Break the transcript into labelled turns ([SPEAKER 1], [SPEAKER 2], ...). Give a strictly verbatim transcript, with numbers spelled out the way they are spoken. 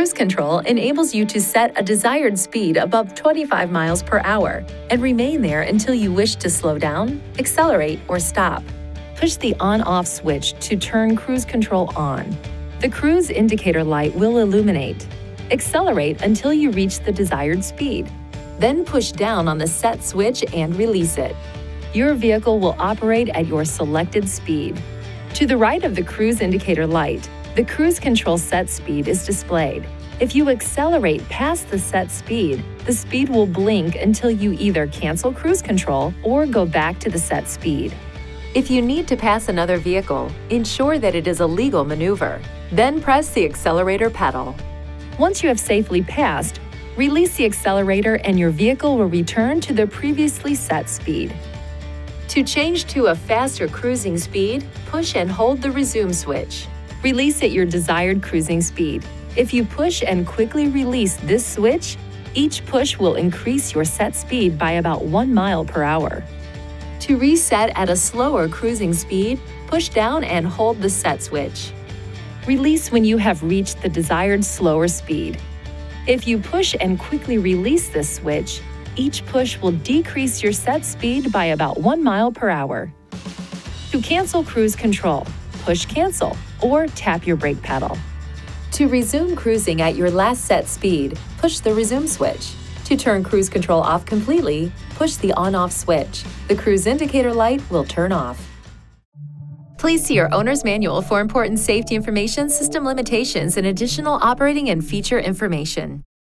[SPEAKER 1] Cruise control enables you to set a desired speed above twenty-five miles per hour and remain there until you wish to slow down, accelerate, or stop. Push the on-off switch to turn cruise control on. The cruise indicator light will illuminate. Accelerate until you reach the desired speed. Then push down on the set switch and release it. Your vehicle will operate at your selected speed. To the right of the cruise indicator light, the cruise control set speed is displayed. If you accelerate past the set speed, the speed will blink until you either cancel cruise control or go back to the set speed. If you need to pass another vehicle, ensure that it is a legal maneuver. Then press the accelerator pedal. Once you have safely passed, release the accelerator and your vehicle will return to the previously set speed. To change to a faster cruising speed, push and hold the resume switch. Release at your desired cruising speed. If you push and quickly release this switch, each push will increase your set speed by about one mile per hour. To reset at a slower cruising speed, push down and hold the set switch. Release when you have reached the desired slower speed. If you push and quickly release this switch, each push will decrease your set speed by about one mile per hour. To cancel cruise control, push cancel or tap your brake pedal. To resume cruising at your last set speed, push the resume switch. To turn cruise control off completely, push the on-off switch. The cruise indicator light will turn off. Please see your owner's manual for important safety information, system limitations, and additional operating and feature information.